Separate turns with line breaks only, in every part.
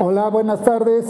Hola, buenas tardes.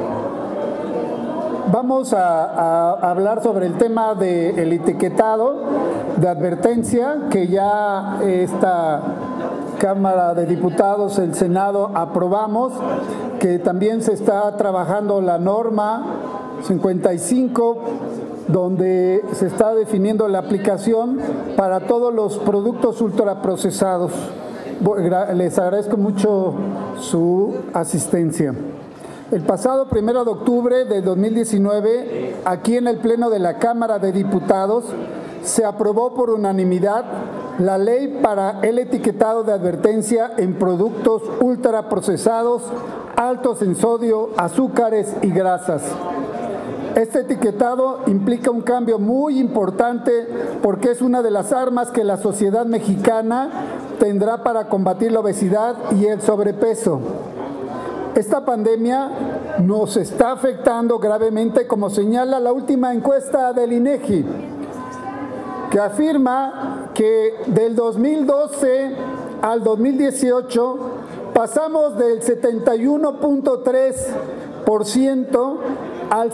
Vamos a hablar sobre el tema del etiquetado de advertencia que ya esta Cámara de Diputados, el Senado, aprobamos, que también se está trabajando la norma 55, donde se está definiendo la aplicación para todos los productos ultraprocesados. Les agradezco mucho su asistencia. El pasado 1 de octubre de 2019, aquí en el Pleno de la Cámara de Diputados, se aprobó por unanimidad la ley para el etiquetado de advertencia en productos ultraprocesados, altos en sodio, azúcares y grasas. Este etiquetado implica un cambio muy importante porque es una de las armas que la sociedad mexicana tendrá para combatir la obesidad y el sobrepeso. Esta pandemia nos está afectando gravemente, como señala la última encuesta del INEGI, que afirma que del 2012 al 2018 pasamos del 71.3% al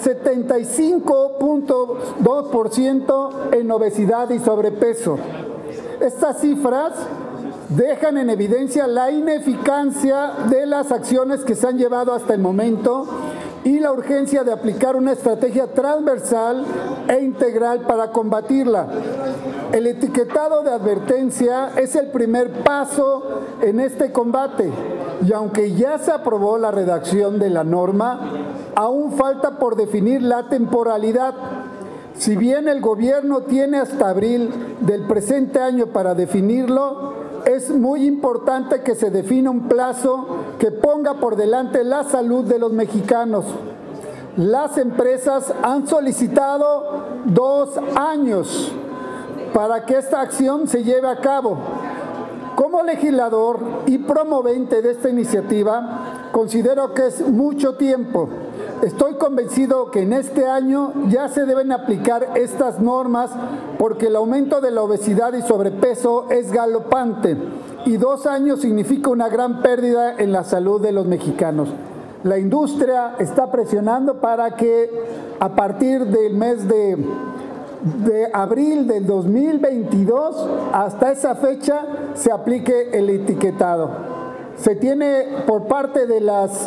75.2% en obesidad y sobrepeso. Estas cifras dejan en evidencia la ineficacia de las acciones que se han llevado hasta el momento y la urgencia de aplicar una estrategia transversal e integral para combatirla. El etiquetado de advertencia es el primer paso en este combate y aunque ya se aprobó la redacción de la norma, aún falta por definir la temporalidad. Si bien el gobierno tiene hasta abril del presente año para definirlo, es muy importante que se defina un plazo que ponga por delante la salud de los mexicanos. Las empresas han solicitado 2 años para que esta acción se lleve a cabo. Como legislador y promovente de esta iniciativa, considero que es mucho tiempo. Estoy convencido que en este año ya se deben aplicar estas normas porque el aumento de la obesidad y sobrepeso es galopante y 2 años significa una gran pérdida en la salud de los mexicanos. La industria está presionando para que a partir del mes de abril del 2022 hasta esa fecha se aplique el etiquetado. Se tiene por parte de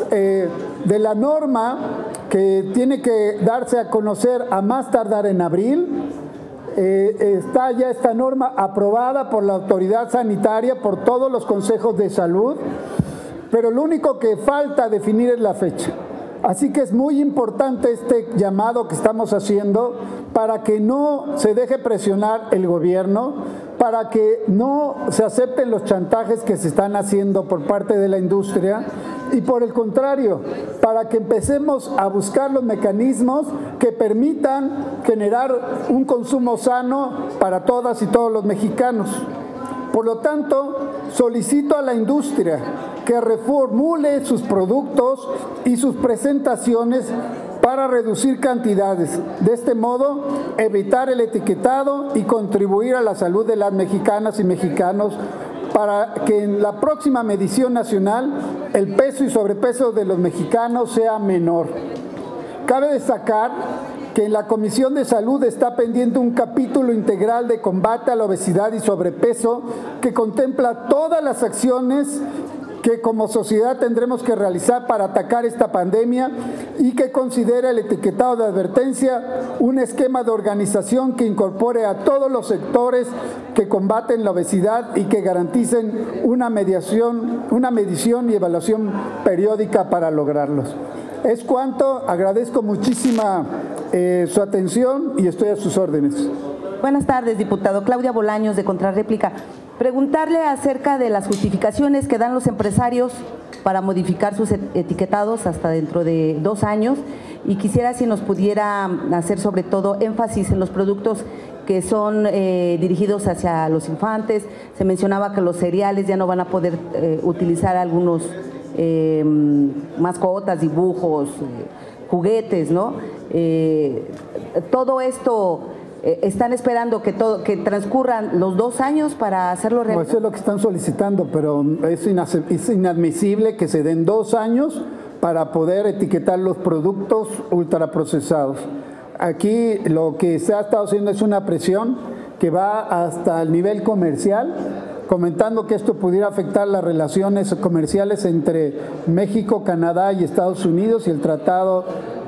la norma que tiene que darse a conocer a más tardar en abril. Está ya esta norma aprobada por la autoridad sanitaria, por todos los consejos de salud, pero lo único que falta definir es la fecha. Así que es muy importante este llamado que estamos haciendo para que no se deje presionar el gobierno, para que no se acepten los chantajes que se están haciendo por parte de la industria y por el contrario, para que empecemos a buscar los mecanismos que permitan generar un consumo sano para todas y todos los mexicanos. Por lo tanto, solicito a la industria que reformule sus productos y sus presentaciones para reducir cantidades. De este modo, evitar el etiquetado y contribuir a la salud de las mexicanas y mexicanos para que en la próxima medición nacional el peso y sobrepeso de los mexicanos sea menor. Cabe destacar que en la Comisión de Salud está pendiente un capítulo integral de combate a la obesidad y sobrepeso que contempla todas las acciones que como sociedad tendremos que realizar para atacar esta pandemia y que considera el etiquetado de advertencia un esquema de organización que incorpore a todos los sectores que combaten la obesidad y que garanticen una medición y evaluación periódica para lograrlos. Es cuanto, agradezco muchísima su atención y estoy a sus órdenes.
Buenas tardes, diputado. Claudia Bolaños, de Contrarréplica. Preguntarle acerca de las justificaciones que dan los empresarios para modificar sus etiquetados hasta dentro de 2 años y quisiera si nos pudiera hacer sobre todo énfasis en los productos que son dirigidos hacia los infantes. Se mencionaba que los cereales ya no van a poder utilizar algunos mascotas, dibujos, juguetes, ¿no? Todo esto, ¿están esperando que transcurran los 2 años para hacerlo real?
Pues eso es lo que están solicitando, pero es inadmisible que se den 2 años para poder etiquetar los productos ultraprocesados. Aquí lo que se ha estado haciendo es una presión que va hasta el nivel comercial, comentando que esto pudiera afectar las relaciones comerciales entre México, Canadá y Estados Unidos y el Tratado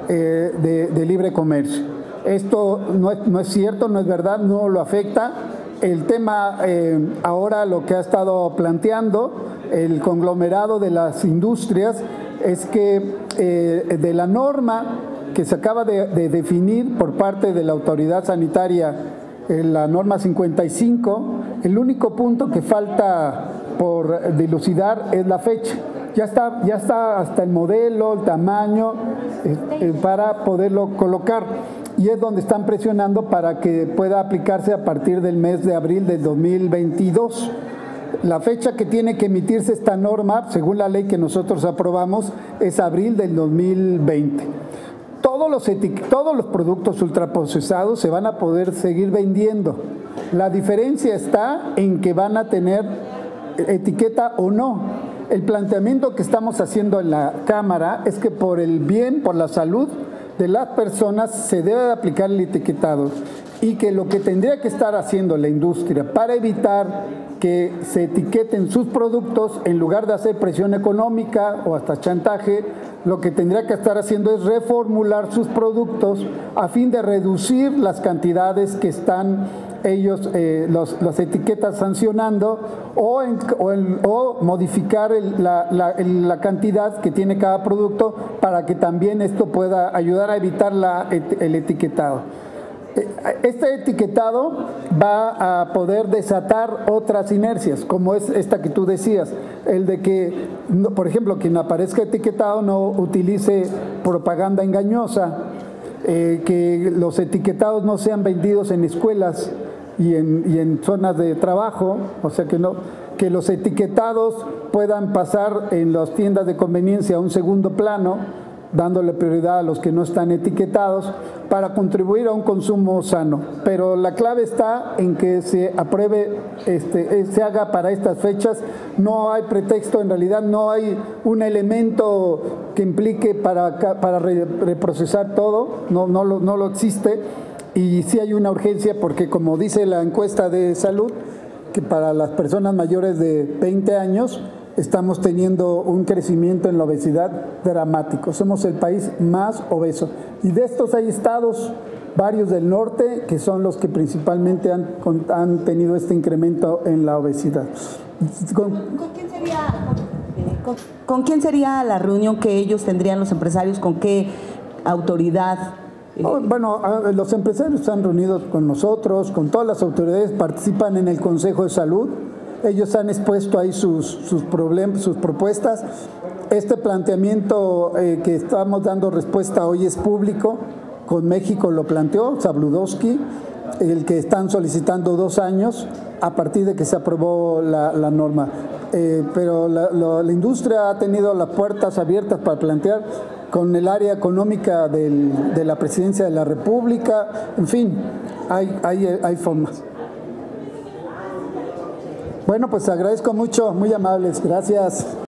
de Libre Comercio. Esto no es cierto, no es verdad, no lo afecta. El tema ahora lo que ha estado planteando el conglomerado de las industrias es que de la norma que se acaba de definir por parte de la autoridad sanitaria, la norma 55, el único punto que falta por dilucidar es la fecha. Ya está hasta el modelo, el tamaño, para poderlo colocar. Y es donde están presionando para que pueda aplicarse a partir del mes de abril del 2022. La fecha que tiene que emitirse esta norma, según la ley que nosotros aprobamos, es abril del 2020. Todos los productos ultraprocesados se van a poder seguir vendiendo. La diferencia está en que van a tener etiqueta o no. El planteamiento que estamos haciendo en la Cámara es que por el bien, por la salud de las personas, se debe de aplicar el etiquetado, y que lo que tendría que estar haciendo la industria para evitar que se etiqueten sus productos, en lugar de hacer presión económica o hasta chantaje, lo que tendría que estar haciendo es reformular sus productos a fin de reducir las cantidades que están ellos, las etiquetas sancionando, o modificar la cantidad que tiene cada producto, para que también esto pueda ayudar a evitar el etiquetado. Este etiquetado va a poder desatar otras inercias, como es esta que tú decías, el de que, por ejemplo, quien aparezca etiquetado no utilice propaganda engañosa, que los etiquetados no sean vendidos en escuelas y en zonas de trabajo, o sea que los etiquetados puedan pasar en las tiendas de conveniencia a un segundo plano, dándole prioridad a los que no están etiquetados, para contribuir a un consumo sano. Pero la clave está en que se apruebe, se haga para estas fechas. No hay pretexto, en realidad no hay un elemento que implique para reprocesar todo, no lo existe, y sí hay una urgencia porque, como dice la encuesta de salud, que para las personas mayores de 20 años estamos teniendo un crecimiento en la obesidad dramático. Somos el país más obeso. Y de estos hay estados, varios del norte, que son los que principalmente han tenido este incremento en la obesidad.
¿Con quién sería la reunión que ellos tendrían, los empresarios? ¿Con qué autoridad?
Bueno, los empresarios están reunidos con nosotros, con todas las autoridades, participan en el Consejo de Salud. Ellos han expuesto ahí sus problemas, sus propuestas. Este planteamiento que estamos dando respuesta hoy es público. Con México lo planteó Zabludovsky, el que están solicitando 2 años a partir de que se aprobó la norma. Pero la industria ha tenido las puertas abiertas para plantear, con el área económica de la Presidencia de la República. En fin, hay formas. Bueno, pues agradezco mucho, muy amables, gracias.